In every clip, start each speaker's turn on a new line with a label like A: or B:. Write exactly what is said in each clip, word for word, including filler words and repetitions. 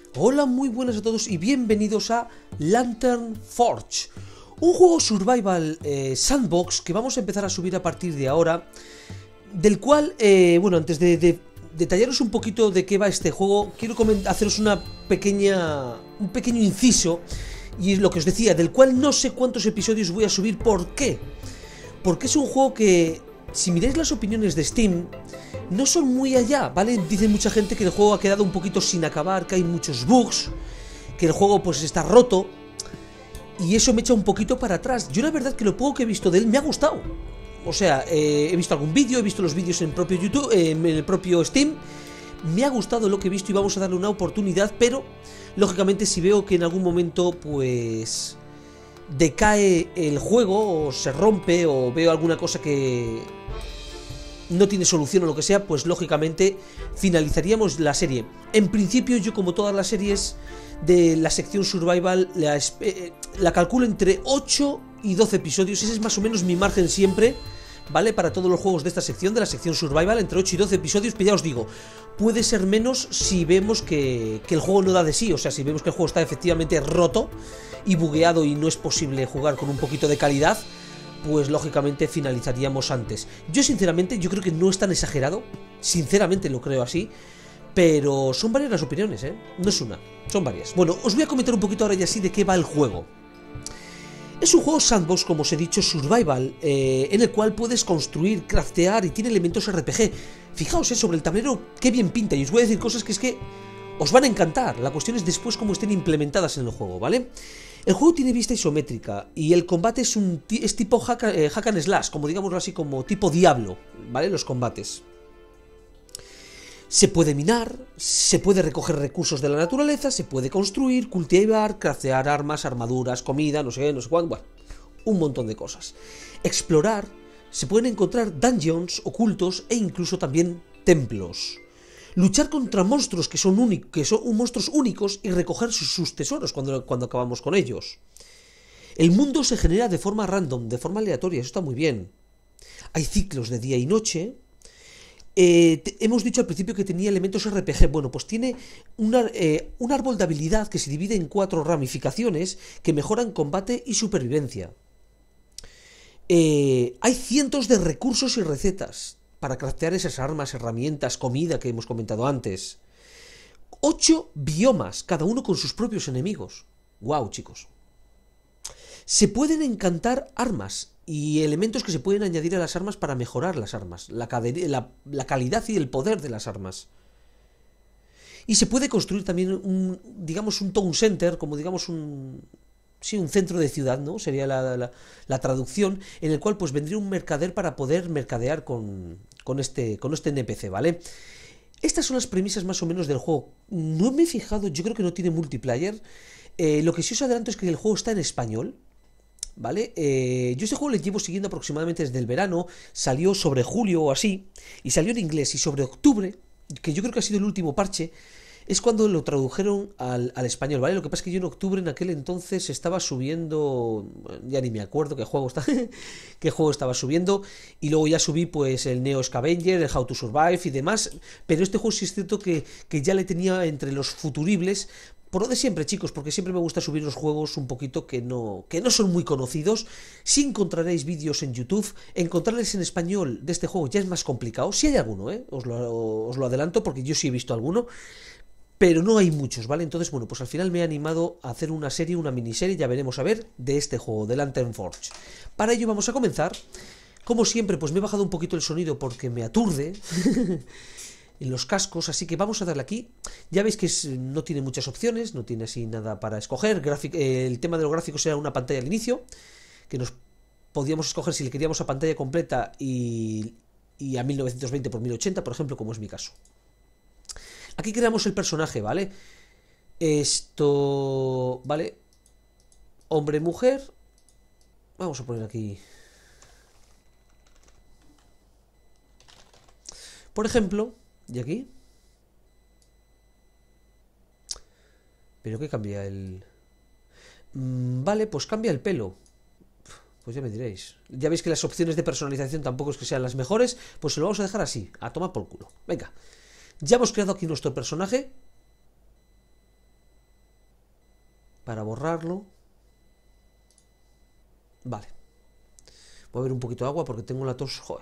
A: Hola, muy buenas a todos y bienvenidos a Lantern Forge, un juego survival eh, sandbox que vamos a empezar a subir a partir de ahora, del cual, eh, bueno, antes de, de detallaros un poquito de qué va este juego, quiero haceros una pequeña, un pequeño inciso, y es lo que os decía, del cual no sé cuántos episodios voy a subir. ¿Por qué? Porque es un juego que, si miráis las opiniones de Steam, no son muy allá, ¿vale? Dice mucha gente que el juego ha quedado un poquito sin acabar, que hay muchos bugs, que el juego pues está roto, y eso me echa un poquito para atrás. Yo la verdad que lo poco que he visto de él me ha gustado. O sea, eh, he visto algún vídeo, he visto los vídeos en el propio YouTube, eh, en el propio Steam. Me ha gustado lo que he visto y vamos a darle una oportunidad, pero lógicamente si veo que en algún momento pues decae el juego o se rompe o veo alguna cosa que no tiene solución o lo que sea, pues lógicamente finalizaríamos la serie. En principio yo, como todas las series de la sección survival, la, eh, la calculo entre ocho y doce episodios. Ese es más o menos mi margen siempre, ¿vale? Para todos los juegos de esta sección, de la sección survival, entre ocho y doce episodios. Pero ya os digo, puede ser menos si vemos que, que el juego no da de sí. O sea, si vemos que el juego está efectivamente roto y bugueado y no es posible jugar con un poquito de calidad, pues lógicamente finalizaríamos antes. Yo sinceramente, yo creo que no es tan exagerado, sinceramente lo creo así, pero son varias las opiniones, ¿eh? No es una, son varias. Bueno, os voy a comentar un poquito ahora ya así de qué va el juego. Es un juego sandbox, como os he dicho, survival, eh, en el cual puedes construir, craftear y tiene elementos R P G. Fijaos, eh, sobre el tablero, qué bien pinta, y os voy a decir cosas que es que os van a encantar. La cuestión es después cómo estén implementadas en el juego, ¿vale? El juego tiene vista isométrica y el combate es un es tipo hack, eh, hack and slash, como digámoslo así, como tipo Diablo, ¿vale? Los combates. Se puede minar, se puede recoger recursos de la naturaleza, se puede construir, cultivar, craftear armas, armaduras, comida, no sé, no sé cuándo, bueno, un montón de cosas. Explorar, se pueden encontrar dungeons ocultos e incluso también templos. Luchar contra monstruos que son, únicos, que son monstruos únicos y recoger sus, sus tesoros cuando, cuando acabamos con ellos. El mundo se genera de forma random, de forma aleatoria, eso está muy bien. Hay ciclos de día y noche. Eh, te, hemos dicho al principio que tenía elementos R P G. Bueno, pues tiene una, eh, un árbol de habilidad que se divide en cuatro ramificaciones que mejoran combate y supervivencia. Eh, hay cientos de recursos y recetas para craftear esas armas, herramientas, comida que hemos comentado antes. Ocho biomas, cada uno con sus propios enemigos. ¡Wow, chicos! Se pueden encantar armas y elementos que se pueden añadir a las armas para mejorar las armas, la, la, la calidad y el poder de las armas. Y se puede construir también un, digamos, un town center, como digamos un... sí, un centro de ciudad, ¿no? Sería la, la, la traducción, en el cual pues vendría un mercader para poder mercadear con, con, este, con este N P C, ¿vale? Estas son las premisas más o menos del juego. No me he fijado, yo creo que no tiene multiplayer. Eh, lo que sí os adelanto es que el juego está en español, ¿vale? Eh, yo este juego le llevo siguiendo aproximadamente desde el verano, salió sobre julio o así, y salió en inglés, y sobre octubre, que yo creo que ha sido el último parche, es cuando lo tradujeron al, al español, ¿vale? Lo que pasa es que yo en octubre en aquel entonces estaba subiendo, ya ni me acuerdo qué juego, está, qué juego estaba subiendo, y luego ya subí pues el Neo Scavenger, el How to Survive y demás, pero este juego sí es cierto que, que ya le tenía entre los futuribles, por lo de siempre, chicos, porque siempre me gusta subir los juegos un poquito que no, que no son muy conocidos. Sí encontraréis vídeos en YouTube, encontrarles en español de este juego ya es más complicado, si hay alguno, ¿eh? Os lo, os lo adelanto porque yo sí he visto alguno, pero no hay muchos, ¿vale? Entonces, bueno, pues al final me he animado a hacer una serie, una miniserie, ya veremos a ver, de este juego, de Lantern Forge. Para ello vamos a comenzar. Como siempre, pues me he bajado un poquito el sonido porque me aturde en los cascos, así que vamos a darle aquí. Ya veis que es, no tiene muchas opciones, no tiene así nada para escoger. Grafic, eh, el tema de los gráficos era una pantalla al inicio, que nos podíamos escoger si le queríamos a pantalla completa y, y a mil novecientos veinte por mil ochenta, por ejemplo, como es mi caso. Aquí creamos el personaje, ¿vale? Esto... ¿vale? Hombre, mujer. Vamos a poner aquí... por ejemplo, y aquí... ¿pero qué cambia el...? Mm, vale, pues cambia el pelo. Pues ya me diréis. Ya veis que las opciones de personalización tampoco es que sean las mejores. Pues se lo vamos a dejar así, a tomar por culo. Venga. Ya hemos creado aquí nuestro personaje. para borrarlo. Vale. Voy a beber un poquito de agua porque tengo la tos, joder.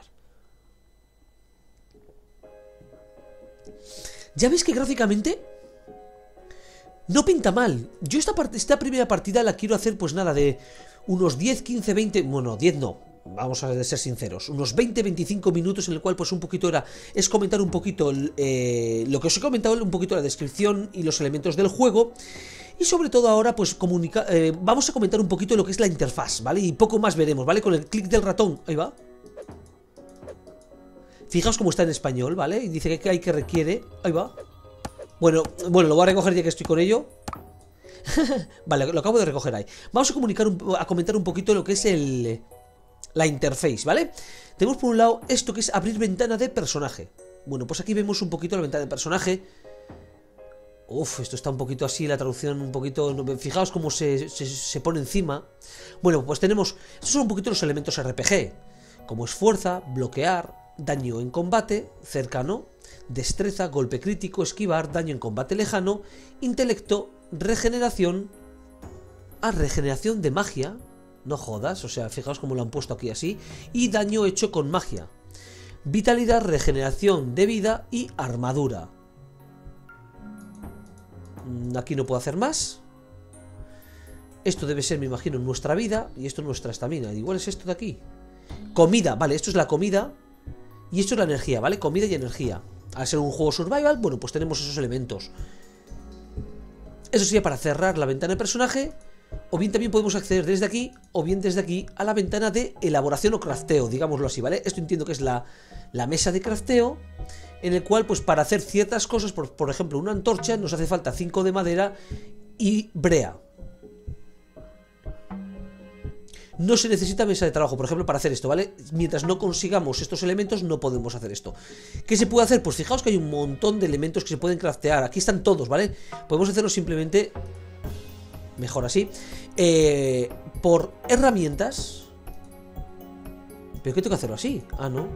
A: Ya veis que gráficamente no pinta mal. Yo esta, part esta primera partida la quiero hacer pues nada de unos diez, quince, veinte... Bueno, diez no, vamos a ser sinceros. Unos veinte, veinticinco minutos en el cual pues un poquito era... Es comentar un poquito eh, lo que os he comentado, un poquito la descripción y los elementos del juego. Y sobre todo ahora pues comunica eh, vamos a comentar un poquito lo que es la interfaz, ¿vale? Y poco más veremos, ¿vale? Con el clic del ratón, ahí va. Fijaos cómo está en español, ¿vale? Y dice que hay que requiere, ahí va. Bueno, bueno, lo voy a recoger ya que estoy con ello. Vale, lo acabo de recoger ahí. Vamos a comunicar un, a comentar un poquito lo que es el la interface, ¿vale? Tenemos por un lado esto que es abrir ventana de personaje. Bueno, pues aquí vemos un poquito la ventana de personaje. Uf, esto está un poquito así, la traducción un poquito... Fijaos cómo se, se, se pone encima. Bueno, pues tenemos... Estos son un poquito los elementos R P G. Como es fuerza, bloquear, daño en combate, cercano, destreza, golpe crítico, esquivar, daño en combate lejano, intelecto, regeneración... Ah, regeneración de magia. No jodas, o sea, fijaos cómo lo han puesto aquí así. Y daño hecho con magia. Vitalidad, regeneración de vida y armadura. Aquí no puedo hacer más. Esto debe ser, me imagino, nuestra vida. Y esto nuestra estamina. Igual es esto de aquí. Comida, vale, esto es la comida. Y esto es la energía, ¿vale? Comida y energía. Al ser un juego survival, bueno, pues tenemos esos elementos. Eso sería para cerrar la ventana de personaje. O bien también podemos acceder desde aquí, o bien desde aquí, a la ventana de elaboración o crafteo, digámoslo así, ¿vale? Esto entiendo que es la, la mesa de crafteo, en el cual, pues para hacer ciertas cosas, por, por ejemplo, una antorcha, nos hace falta cinco de madera y brea. No se necesita mesa de trabajo, por ejemplo, para hacer esto, ¿vale? Mientras no consigamos estos elementos, no podemos hacer esto. ¿Qué se puede hacer? Pues fijaos que hay un montón de elementos que se pueden craftear. Aquí están todos, ¿vale? Podemos hacerlo simplemente... Mejor así. Eh, por herramientas. ¿Pero qué tengo que hacerlo así? Ah, no.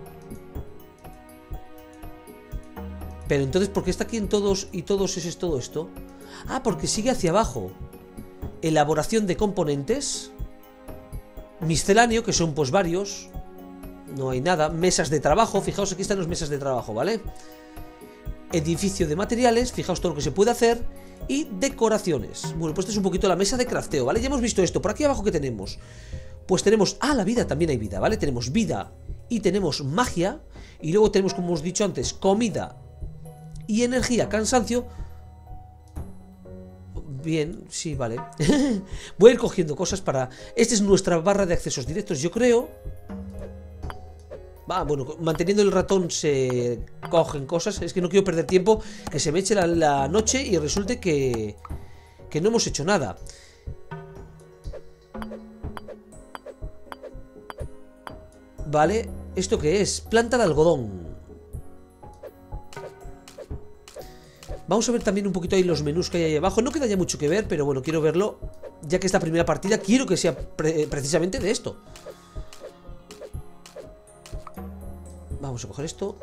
A: Pero entonces, ¿por qué está aquí en todos y todos es todo esto? Ah, porque sigue hacia abajo. Elaboración de componentes. Misceláneo, que son pues varios. No hay nada. Mesas de trabajo. Fijaos, aquí están las mesas de trabajo, ¿vale? Edificio de materiales. Fijaos todo lo que se puede hacer. Y decoraciones. Bueno, pues esta es un poquito la mesa de crafteo, ¿vale? Ya hemos visto esto. Por aquí abajo, ¿qué tenemos? Pues tenemos... Ah, la vida, también hay vida, ¿vale? Tenemos vida y tenemos magia. Y luego tenemos, como os he dicho antes, comida y energía, cansancio. Bien, sí, vale. Voy a ir cogiendo cosas para... Esta es nuestra barra de accesos directos, yo creo. Va, bueno, manteniendo el ratón se cogen cosas. Es que no quiero perder tiempo, que se me eche la, la noche y resulte que... Que no hemos hecho nada. Vale, ¿esto qué es? Planta de algodón. Vamos a ver también un poquito ahí los menús que hay ahí abajo. No queda ya mucho que ver, pero bueno, quiero verlo. Ya que esta primera partida quiero que sea pre precisamente de esto. Vamos a coger esto.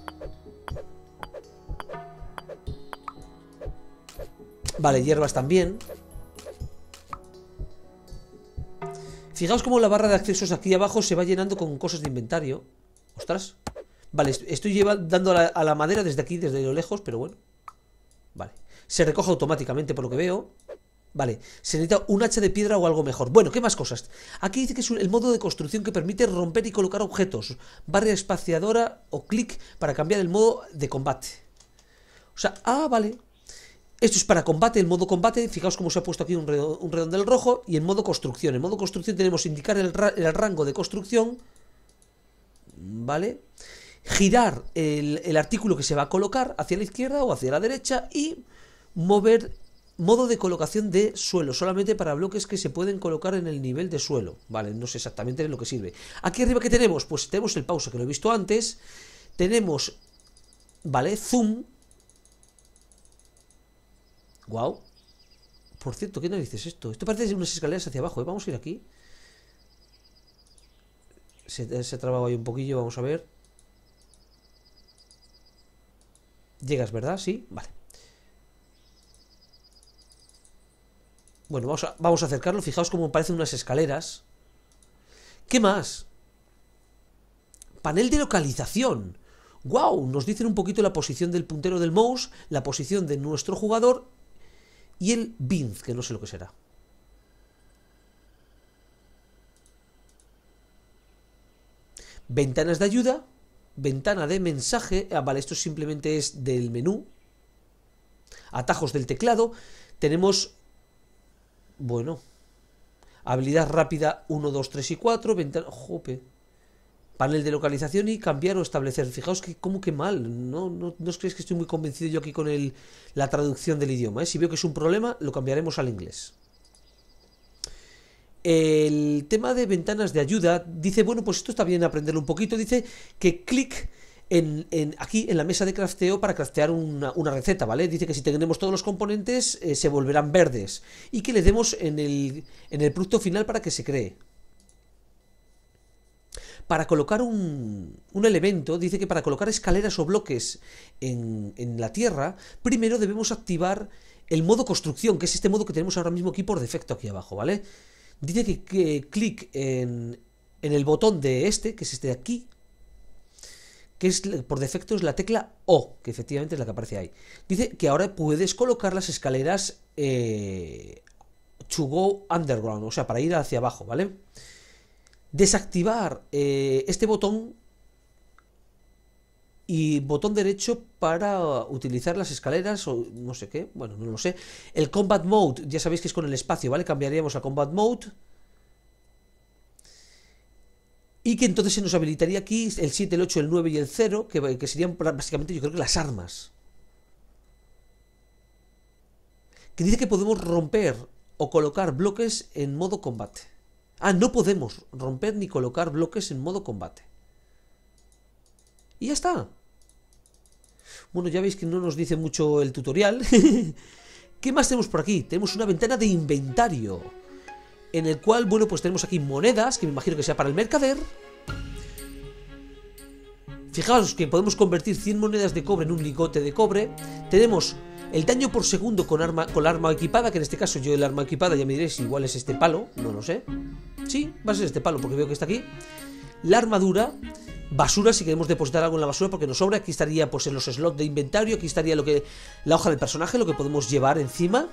A: Vale, hierbas también. Fijaos cómo la barra de accesos aquí abajo se va llenando con cosas de inventario. Ostras. Vale, estoy lleva, dando a la, a la madera desde aquí, desde lo lejos, pero bueno. Vale. Se recoge automáticamente por lo que veo. Vale, se necesita un hacha de piedra o algo mejor. Bueno, ¿qué más cosas? Aquí dice que es el modo de construcción que permite romper y colocar objetos. Barra espaciadora o clic para cambiar el modo de combate. O sea, ah, vale. Esto es para combate, el modo combate. Fijaos cómo se ha puesto aquí un, redond un redondel rojo. Y en modo construcción. En modo construcción tenemos indicar el, ra el rango de construcción. Vale. Girar el, el artículo que se va a colocar hacia la izquierda o hacia la derecha. Y mover... Modo de colocación de suelo, solamente para bloques que se pueden colocar en el nivel de suelo. Vale, no sé exactamente lo que sirve. Aquí arriba, ¿qué tenemos? Pues tenemos el pausa, que lo he visto antes. Tenemos, vale, zoom. Wow. Por cierto, ¿qué narices es esto? Esto parece unas escaleras hacia abajo, ¿eh? Vamos a ir aquí. Se, se ha trabado ahí un poquillo, vamos a ver. Llegas, ¿verdad? Sí, vale. Bueno, vamos a, vamos a acercarlo. Fijaos cómo parecen unas escaleras. ¿Qué más? Panel de localización. ¡Wow! Nos dicen un poquito la posición del puntero del mouse, la posición de nuestro jugador y el bin, que no sé lo que será. Ventanas de ayuda, ventana de mensaje. Ah, vale, esto simplemente es del menú. Atajos del teclado. Tenemos, bueno, habilidad rápida uno, dos, tres y cuatro. Ventana, jope. Panel de localización y cambiar o establecer. Fijaos que como que mal. No, no, no os creéis que estoy muy convencido yo aquí con el, la traducción del idioma, ¿eh? Si veo que es un problema, lo cambiaremos al inglés. El tema de ventanas de ayuda, dice, bueno, pues esto está bien aprenderlo un poquito. Dice que clic en, en, aquí en la mesa de crafteo para craftear una, una receta, ¿vale? Dice que si tenemos todos los componentes eh, se volverán verdes y que le demos en el, en el producto final para que se cree. Para colocar un, un elemento, dice que para colocar escaleras o bloques en, en la tierra, primero debemos activar el modo construcción, que es este modo que tenemos ahora mismo aquí por defecto aquí abajo, ¿vale? Dice que, que clic en, en el botón de este, que es este de aquí, que es por defecto es la tecla O, que efectivamente es la que aparece ahí. Dice que ahora puedes colocar las escaleras eh, to go underground, o sea, para ir hacia abajo, ¿vale? Desactivar eh, este botón y botón derecho para utilizar las escaleras o no sé qué, bueno, no lo sé. El Combat Mode, ya sabéis que es con el espacio, ¿vale? Cambiaríamos a Combat Mode. Y que entonces se nos habilitaría aquí el siete, el ocho, el nueve y el cero, que, que serían básicamente yo creo que las armas. Que dice que podemos romper o colocar bloques en modo combate. Ah, no podemos romper ni colocar bloques en modo combate. Y ya está. Bueno, ya veis que no nos dice mucho el tutorial. ¿Qué más tenemos por aquí? Tenemos una ventana de inventario, en el cual, bueno, pues tenemos aquí monedas, que me imagino que sea para el mercader. Fijaos que podemos convertir cien monedas de cobre en un lingote de cobre. Tenemos el daño por segundo con arma con la arma equipada, que en este caso yo el arma equipada ya me diréis, igual es este palo, no lo sé. Sí, va a ser este palo porque veo que está aquí. La armadura, basura si queremos depositar algo en la basura porque nos sobra. Aquí estaría pues en los slots de inventario, aquí estaría lo que la hoja del personaje, lo que podemos llevar encima.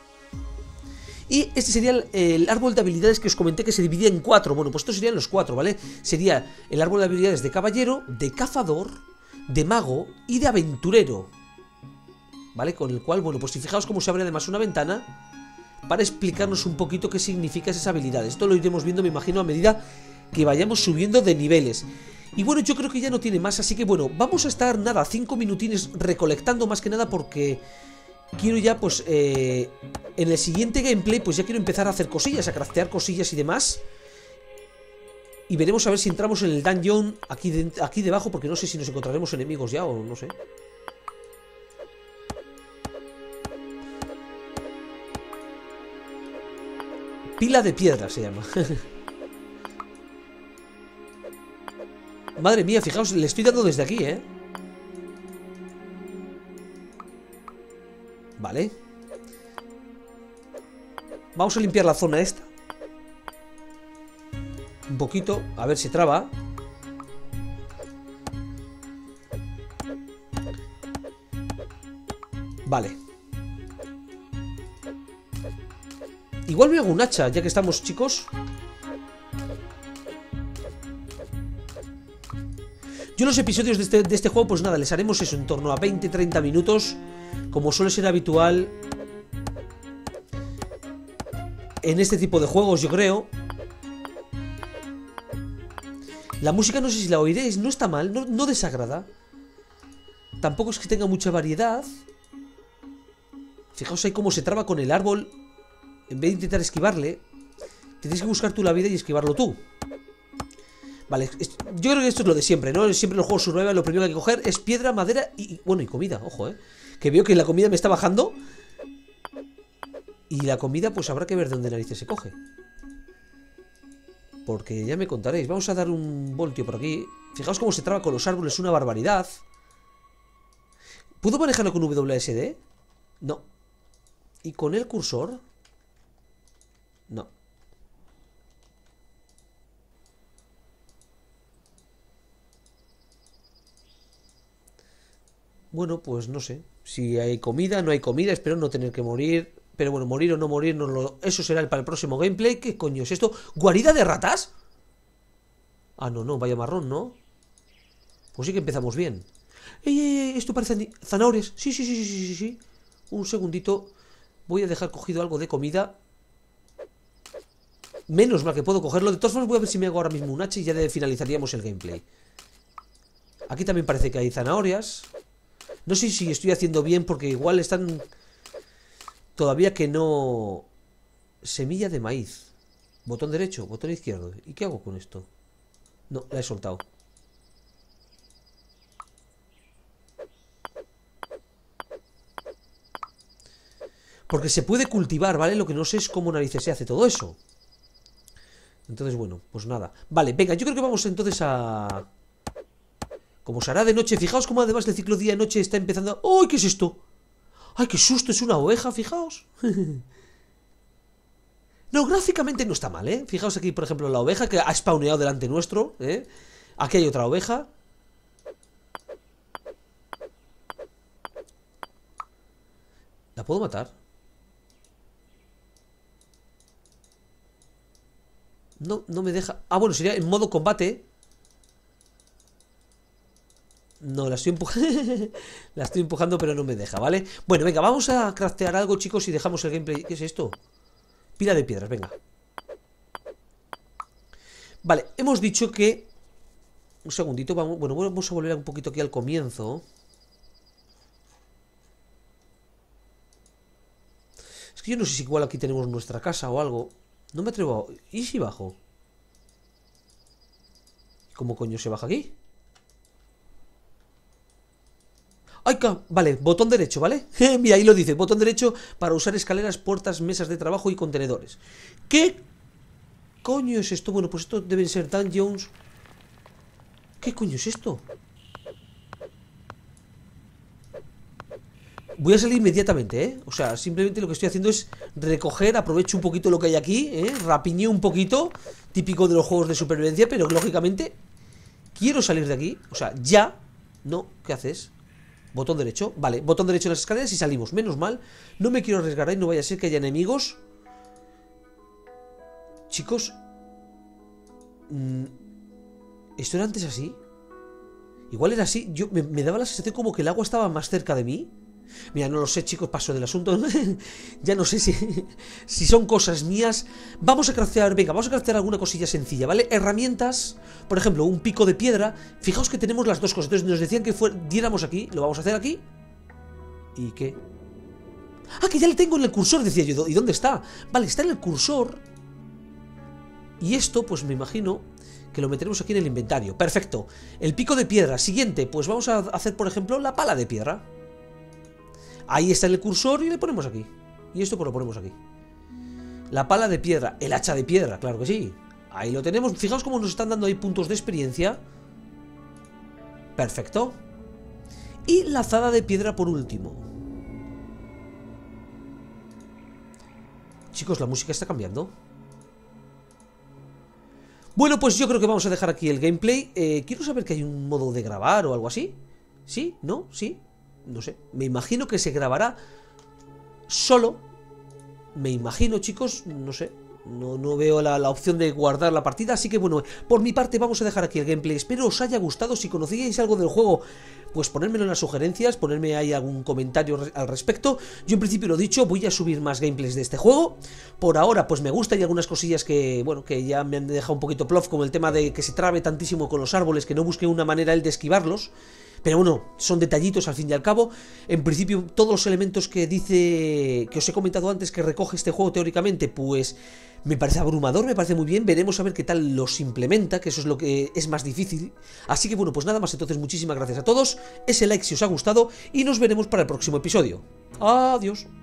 A: Y este sería el, el árbol de habilidades que os comenté que se dividía en cuatro. Bueno, pues estos serían los cuatro, ¿vale? Sería el árbol de habilidades de caballero, de cazador, de mago y de aventurero, ¿vale? Con el cual, bueno, pues si fijaos cómo se abre además una ventana para explicarnos un poquito qué significa esas habilidades. Esto lo iremos viendo, me imagino, a medida que vayamos subiendo de niveles. Y bueno, yo creo que ya no tiene más, así que bueno, vamos a estar, nada, cinco minutines recolectando más que nada porque quiero ya, pues, eh, en el siguiente gameplay, pues ya quiero empezar a hacer cosillas, a craftear cosillas y demás. Y veremos a ver si entramos en el dungeon aquí, de, aquí debajo, porque no sé si nos encontraremos enemigos ya o no sé. Pila de piedra se llama. Madre mía, fijaos, le estoy dando desde aquí, ¿eh? Vale. Vamos a limpiar la zona esta un poquito, a ver si traba. Vale. Igual me hago un hacha, ya que estamos, chicos. Yo los episodios de este, de este juego, pues nada, les haremos eso en torno a veinte a treinta minutos, como suele ser habitual en este tipo de juegos, yo creo. La música no sé si la oiréis, no está mal, no, no desagrada. Tampoco es que tenga mucha variedad. Fijaos ahí cómo se traba con el árbol. En vez de intentar esquivarle, tienes que buscar tú la vida y esquivarlo tú. Vale, yo creo que esto es lo de siempre, ¿no? Siempre en los juegos survival lo primero que hay que coger es piedra, madera y, bueno, y comida, ojo, ¿eh? Que veo que la comida me está bajando. Y la comida, pues habrá que ver de dónde narices se coge. Porque ya me contaréis. Vamos a dar un voltio por aquí. Fijaos cómo se traba con los árboles, una barbaridad. ¿Puedo manejarlo con W S D? No. ¿Y con el cursor? Bueno, pues no sé. Si hay comida, no hay comida, espero no tener que morir. Pero bueno, morir o no morir, no lo... eso será el, para el próximo gameplay. ¿Qué coño es esto? ¿Guarida de ratas? Ah, no, no, vaya marrón, ¿no? Pues sí que empezamos bien. ¡Ey, ey, ey! Esto parece zanahorias. Sí, sí, sí, sí, sí, sí, sí. Un segundito. Voy a dejar cogido algo de comida. Menos mal que puedo cogerlo. De todas formas voy a ver si me hago ahora mismo un hacha y ya finalizaríamos el gameplay. Aquí también parece que hay zanahorias. No sé si estoy haciendo bien porque igual están... Todavía que no... Semilla de maíz. Botón derecho, botón izquierdo. ¿Y qué hago con esto? No, la he soltado. Porque se puede cultivar, ¿vale? Lo que no sé es cómo narices se hace todo eso. Entonces, bueno, pues nada. Vale, venga, yo creo que vamos entonces a... Como se hará de noche. Fijaos cómo además el ciclo día-noche está empezando... ¡Ay, qué es esto! ¡Ay, qué susto! Es una oveja, fijaos. No, gráficamente no está mal, ¿eh? Fijaos aquí, por ejemplo, la oveja que ha spawneado delante nuestro, ¿eh? Aquí hay otra oveja. ¿La puedo matar? No, no me deja... Ah, bueno, sería en modo combate. No, la estoy empujando. La estoy empujando, pero no me deja, ¿vale? Bueno, venga, vamos a craftear algo, chicos, y dejamos el gameplay. ¿Qué es esto? Pila de piedras, venga. Vale, hemos dicho que... Un segundito, vamos... Bueno, vamos a volver un poquito aquí al comienzo. Es que yo no sé si igual aquí tenemos nuestra casa o algo. No me atrevo a... ¿Y si bajo? ¿Cómo coño se baja aquí? ¡Ay, ca! Vale, botón derecho, ¿vale? Mira, ahí lo dice, botón derecho para usar escaleras, puertas, mesas de trabajo y contenedores. ¿Qué coño es esto? Bueno, pues esto deben ser dungeons. ¿Qué coño es esto? Voy a salir inmediatamente, ¿eh? O sea, simplemente lo que estoy haciendo es recoger, aprovecho un poquito lo que hay aquí, ¿eh? Rapiñeo un poquito, típico de los juegos de supervivencia, pero lógicamente quiero salir de aquí. O sea, ya. No, ¿qué haces? Botón derecho, vale, botón derecho en las escaleras y salimos, menos mal. No me quiero arriesgar ahí, no vaya a ser que haya enemigos. Chicos, ¿esto era antes así? Igual era así, yo me, me daba la sensación como que el agua estaba más cerca de mí. Mira, no lo sé, chicos, paso del asunto. Ya no sé si, si son cosas mías. Vamos a craftear, venga, vamos a craftear alguna cosilla sencilla, ¿vale? Herramientas, por ejemplo, un pico de piedra. Fijaos que tenemos las dos cosas. Entonces nos decían que fuera, diéramos aquí, lo vamos a hacer aquí. ¿Y qué? Ah, que ya le tengo en el cursor, decía yo. ¿Y dónde está? Vale, está en el cursor. Y esto, pues me imagino que lo meteremos aquí en el inventario. Perfecto. El pico de piedra. Siguiente, pues vamos a hacer, por ejemplo, la pala de piedra. Ahí está en el cursor y le ponemos aquí. Y esto pues lo ponemos aquí. La pala de piedra, el hacha de piedra, claro que sí. Ahí lo tenemos, fijaos cómo nos están dando ahí puntos de experiencia. Perfecto. Y la azada de piedra por último. Chicos, la música está cambiando. Bueno, pues yo creo que vamos a dejar aquí el gameplay. eh, Quiero saber que hay un modo de grabar o algo así. ¿Sí? ¿No? ¿Sí? No sé, me imagino que se grabará solo. Me imagino, chicos, no sé. No, no veo la, la opción de guardar la partida. Así que bueno, por mi parte vamos a dejar aquí el gameplay. Espero os haya gustado. Si conocíais algo del juego, pues ponérmelo en las sugerencias, ponerme ahí algún comentario al respecto. Yo en principio lo dicho, voy a subir más gameplays de este juego. Por ahora pues me gusta y algunas cosillas que, bueno, que ya me han dejado un poquito plof, como el tema de que se trabe tantísimo con los árboles, que no busque una manera él de esquivarlos. Pero bueno, son detallitos al fin y al cabo. En principio, todos los elementos que dice, que os he comentado antes, que recoge este juego teóricamente, pues me parece abrumador, me parece muy bien. Veremos a ver qué tal los implementa, que eso es lo que es más difícil. Así que bueno, pues nada más, entonces muchísimas gracias a todos. Ese like si os ha gustado y nos veremos para el próximo episodio. Adiós.